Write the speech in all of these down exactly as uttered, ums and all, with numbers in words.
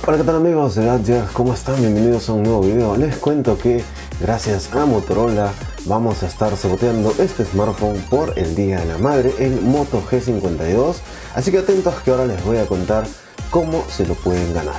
Hola, ¿qué tal amigos de Gadgets? ¿Cómo están? Bienvenidos a un nuevo video. Les cuento que gracias a Motorola vamos a estar sorteando este smartphone por el Día de la Madre, el Moto G cincuenta y dos. Así que atentos que ahora les voy a contar cómo se lo pueden ganar.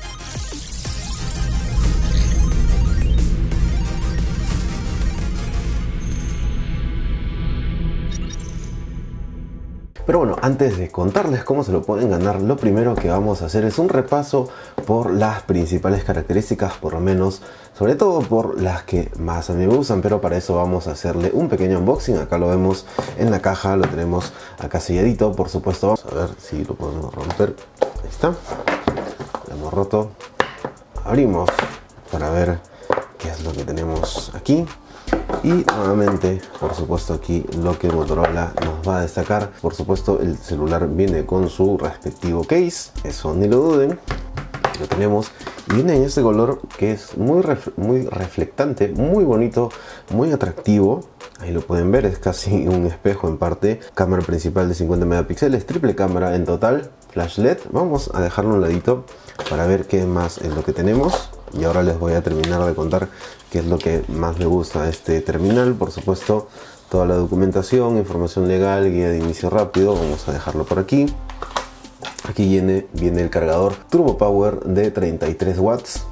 Pero bueno, antes de contarles cómo se lo pueden ganar, lo primero que vamos a hacer es un repaso por las principales características, por lo menos, sobre todo por las que más a mí me gustan, pero para eso vamos a hacerle un pequeño unboxing. Acá lo vemos en la caja, lo tenemos acá selladito, por supuesto. Vamos a ver si lo podemos romper. Ahí está, lo hemos roto. Abrimos para ver qué es lo que tenemos aquí. Y nuevamente, por supuesto, aquí lo que Motorola nos va a destacar. Por supuesto, el celular viene con su respectivo case, eso ni lo duden. Lo tenemos y viene en este color que es muy, ref muy reflectante, muy bonito, muy atractivo. Ahí lo pueden ver, es casi un espejo en parte. Cámara principal de cincuenta megapíxeles, triple cámara en total, flash L E D. Vamos a dejarlo a un ladito para ver qué más es lo que tenemos. Y ahora les voy a terminar de contar qué es lo que más me gusta de este terminal. Por supuesto, toda la documentación, información legal, guía de inicio rápido. Vamos a dejarlo por aquí. Aquí viene, viene el cargador Turbo Power de treinta y tres watts.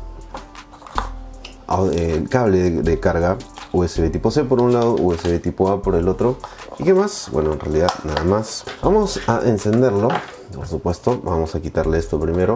El cable de, de carga U S B tipo C por un lado, U S B tipo A por el otro. ¿Y qué más? Bueno, en realidad nada más. Vamos a encenderlo. Por supuesto, vamos a quitarle esto primero.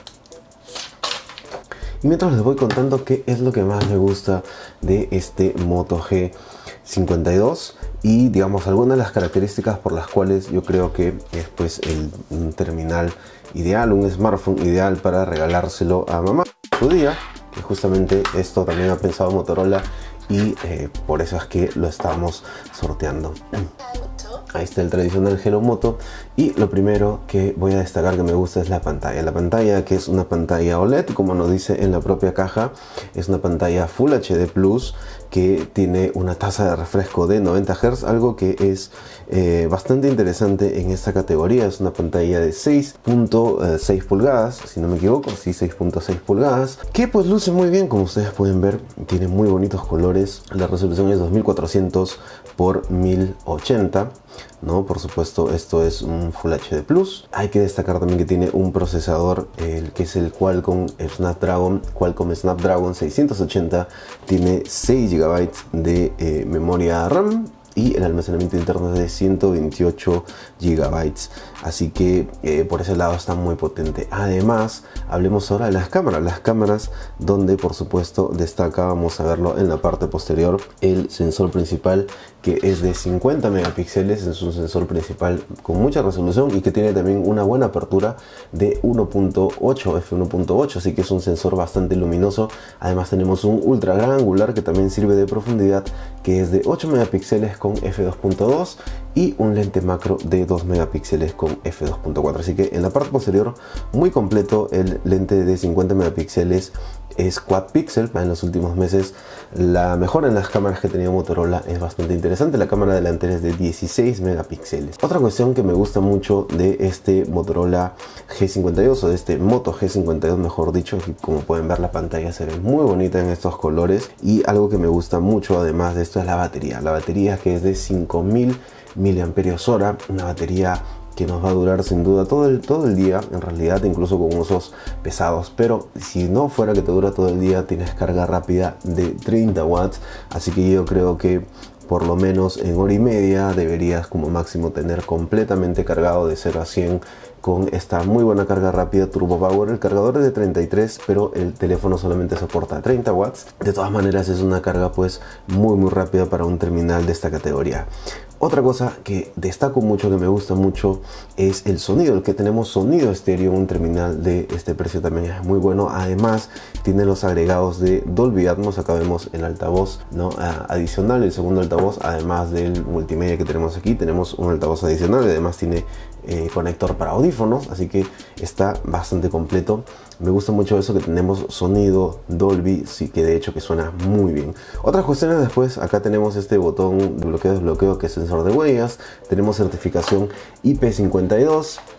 Y mientras les voy contando qué es lo que más me gusta de este Moto G cincuenta y dos y digamos algunas de las características por las cuales yo creo que es pues el, un terminal ideal, un smartphone ideal para regalárselo a mamá su día, que justamente esto también ha pensado Motorola y eh, por eso es que lo estamos sorteando. Ahí está el tradicional Hello Moto y lo primero que voy a destacar que me gusta es la pantalla. La pantalla, que es una pantalla O L E D, como nos dice en la propia caja, es una pantalla Full H D Plus que tiene una tasa de refresco de noventa hercios, algo que es eh, bastante interesante en esta categoría. Es una pantalla de seis punto seis pulgadas, si no me equivoco, sí, seis punto seis pulgadas, que pues luce muy bien, como ustedes pueden ver, tiene muy bonitos colores. La resolución es dos mil cuatrocientos por mil ochenta. ¿no? Por supuesto, esto es un Full H D Plus. Hay que destacar también que tiene un procesador, el que es el Qualcomm Snapdragon, Qualcomm Snapdragon seiscientos ochenta. Tiene seis gigabytes de eh, memoria RAM y el almacenamiento interno es de ciento veintiocho gigabytes. Así que eh, por ese lado está muy potente. Además, hablemos ahora de las cámaras. Las cámaras donde por supuesto destaca, vamos a verlo en la parte posterior, el sensor principal, que es de cincuenta megapíxeles. Es un sensor principal con mucha resolución y que tiene también una buena apertura de uno punto ocho, f uno punto ocho, así que es un sensor bastante luminoso. Además tenemos un ultra gran angular que también sirve de profundidad, que es de ocho megapíxeles con f dos punto dos y un lente macro de dos megapíxeles con f dos punto cuatro. Así que en la parte posterior muy completo. El lente de cincuenta megapíxeles es quad pixel. En los últimos meses la mejora en las cámaras que tenía Motorola es bastante interesante. La cámara delantera es de dieciséis megapíxeles. Otra cuestión que me gusta mucho de este Motorola G cincuenta y dos, o de este Moto G cincuenta y dos mejor dicho, es que como pueden ver la pantalla se ve muy bonita en estos colores. Y algo que me gusta mucho además de esto es la batería. La batería que es de cinco mil miliamperios hora, una batería que nos va a durar sin duda todo el, todo el día, en realidad incluso con usos pesados. Pero si no fuera que te dura todo el día, tienes carga rápida de treinta watts, así que yo creo que por lo menos en hora y media deberías como máximo tener completamente cargado de cero a cien con esta muy buena carga rápida Turbo Power. El cargador es de treinta y tres, pero el teléfono solamente soporta treinta watts. De todas maneras es una carga pues muy muy rápida para un terminal de esta categoría. Otra cosa que destaco mucho, que me gusta mucho, es el sonido. El que tenemos sonido estéreo en un terminal de este precio también es muy bueno. Además tiene los agregados de Dolby Atmos. Acá vemos el altavoz, ¿no? adicional, el segundo altavoz. Además del multimedia que tenemos aquí, tenemos un altavoz adicional. Además tiene eh, conector para audífonos, así que está bastante completo. Me gusta mucho eso, que tenemos sonido Dolby, sí, que de hecho que suena muy bien. Otras cuestiones después, acá tenemos este botón de bloqueo desbloqueo, que es sensor de huellas. Tenemos certificación I P cincuenta y dos.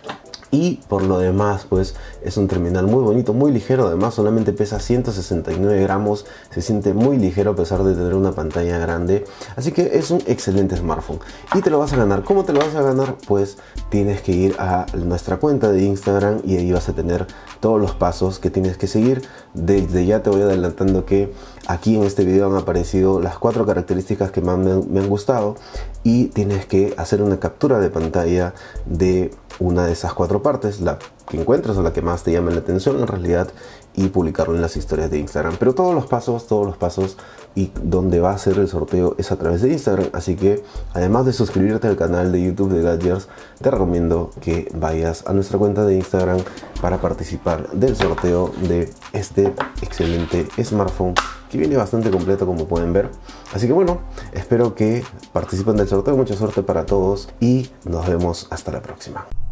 Y por lo demás, pues es un terminal muy bonito, muy ligero. Además solamente pesa ciento sesenta y nueve gramos. Se siente muy ligero a pesar de tener una pantalla grande. Así que es un excelente smartphone. Y te lo vas a ganar. ¿Cómo te lo vas a ganar? Pues tienes que ir a nuestra cuenta de Instagram y ahí vas a tener todos los pasos que tienes que seguir. Desde ya te voy adelantando que aquí en este video han aparecido las cuatro características que más me han, me han gustado. Y tienes que hacer una captura de pantalla de una de esas cuatro partes, la que encuentres o la que más te llame la atención en realidad, y publicarlo en las historias de Instagram. Pero todos los pasos, todos los pasos y donde va a ser el sorteo es a través de Instagram. Así que además de suscribirte al canal de YouTube de Gadgers, te recomiendo que vayas a nuestra cuenta de Instagram para participar del sorteo de este excelente smartphone que viene bastante completo, como pueden ver. Así que bueno, espero que participen del sorteo. Mucha suerte para todos y nos vemos hasta la próxima.